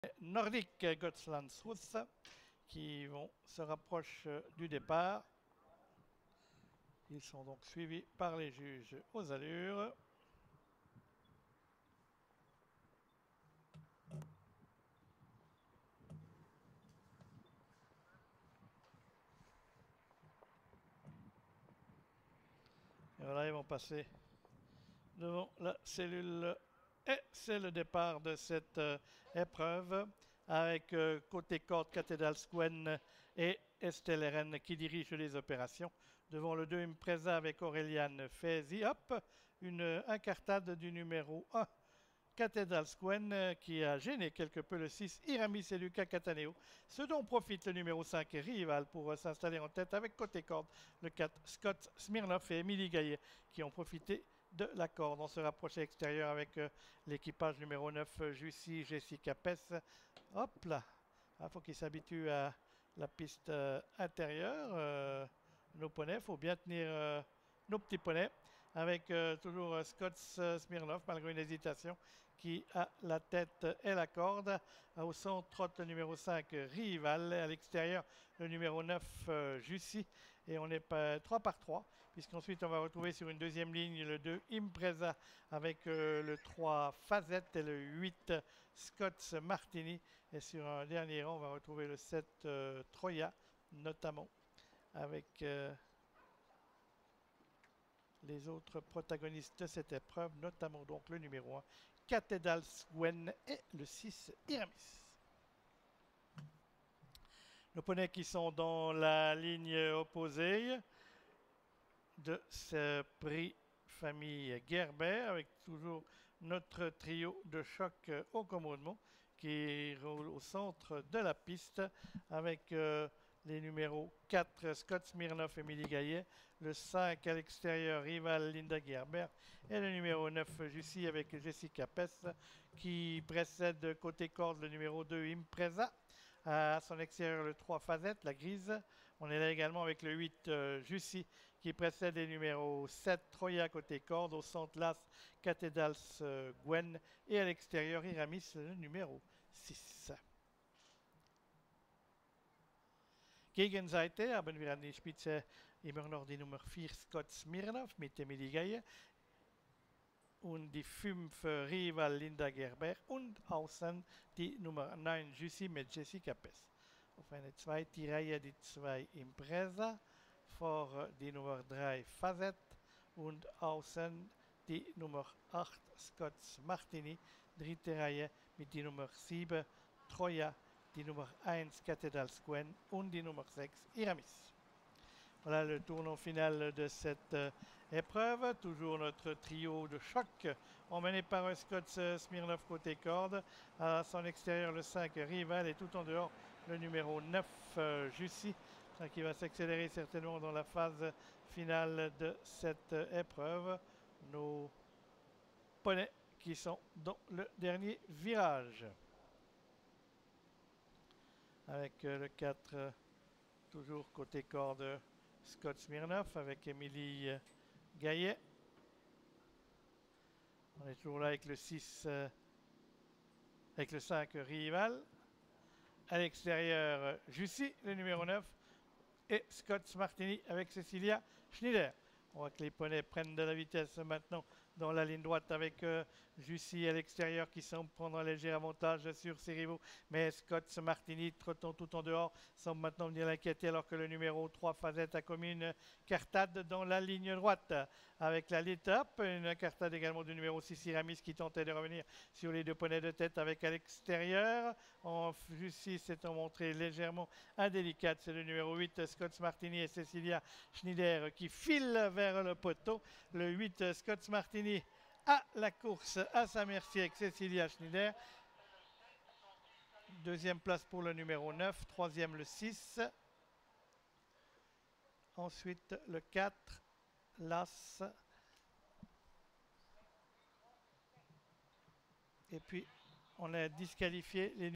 Nordique Gotlandsruth qui se rapprochent du départ. Ils sont donc suivis par les juges aux allures. Et voilà, ils vont passer devant la cellule. Et c'est le départ de cette épreuve avec côté corde Cathédrale Squen et Estelle Eren qui dirigent les opérations. Devant le 2 Impreza avec Aureliane Fezi. Hop, une incartade du numéro 1. Cathédrale Squen qui a gêné quelque peu le 6 Iramis et Lucas Cataneo. Ce dont profite le numéro 5 Rival pour s'installer en tête avec côté corde le 4 Scott Smirnov et Émilie Gaillet qui ont profité de la corde. On se rapprochait extérieur avec l'équipage numéro 9 Jussi Jessica Pess. Hop là, il faut qu'ils s'habituent à la piste intérieure. Nos poneys, il faut bien tenir nos petits poneys avec toujours Scott Smirnov malgré une hésitation qui a la tête et la corde. Au centre trotte le numéro 5 Rival, à l'extérieur le numéro 9 Jussi et on est pas 3 par 3 puisqu'ensuite on va retrouver sur une deuxième ligne le 2 Impreza avec le 3 Fazette et le 8 Scott Martini et sur un dernier rang on va retrouver le 7 Troya notamment avec les autres protagonistes de cette épreuve, notamment donc le numéro 1, Cathédrale Squen et le 6, Iramis. Nos poneys qui sont dans la ligne opposée de ce prix famille Gerber avec toujours notre trio de choc au commandement qui roule au centre de la piste avec les numéros 4 Scott Smirnov et Émilie Gaillet, le 5 à l'extérieur Rival Linda Gerber et le numéro 9 Jussi avec Jessica Pess qui précède côté corde le numéro 2 Impreza. À son extérieur le 3 Fazette, la grise. On est là également avec le 8 Jussi qui précède les numéros 7 Troya côté corde, au centre l'As Cathédrale Squen et à l'extérieur Iramis le numéro 6. Gegenseite haben wir an die Spitze immer noch die Nummer 4 Scott Smirnov mit Émilie Gaillet und die 5 Rival Linda Gerber und außen die Nummer 9 Jussi mit Jessica Pess. Auf eine zweite Reihe die 2 Impreza, vor die Nummer 3 Fazette und außen die Nummer 8 Scott Martini, dritte Reihe mit die Nummer 7 Troya, die Nummer 1 Cathédrale Squen und die Nummer 6 Iramis. Voilà le tournant final de cette épreuve. Toujours notre trio de choc emmené par Scott Smirnov côté corde. À son extérieur le 5 Rival et tout en dehors le numéro 9 Jussi qui va s'accélérer certainement dans la phase finale de cette épreuve. Nos poneys qui sont dans le dernier virage. Avec le 4 toujours côté corde Scott Smirnov avec Émilie Gaillet. On est toujours là avec le 6, avec le 5 Rival. À l'extérieur, Jussi, le numéro 9. Et Scott Martini avec Cecilia Schneider. On voit que les poneys prennent de la vitesse maintenant dans la ligne droite avec Jussi à l'extérieur qui semble prendre un léger avantage sur ses rivaux. Mais Scott Martini, trottant tout en dehors, semble maintenant venir l'inquiéter alors que le numéro 3 Fazette a commis une cartade dans la ligne droite avec la lead up. Une cartade également du numéro 6 Iramis qui tentait de revenir sur les deux poneys de tête avec à l'extérieur. Jussi s'étant montré légèrement indélicate. C'est le numéro 8 Scott Martini et Cecilia Schneider qui filent vers le poteau. Le 8 Scott Martini à la course à sa merci avec Cecilia Schneider. Deuxième place pour le numéro 9. Troisième le 6. Ensuite le 4. L'As. Et puis on a disqualifié les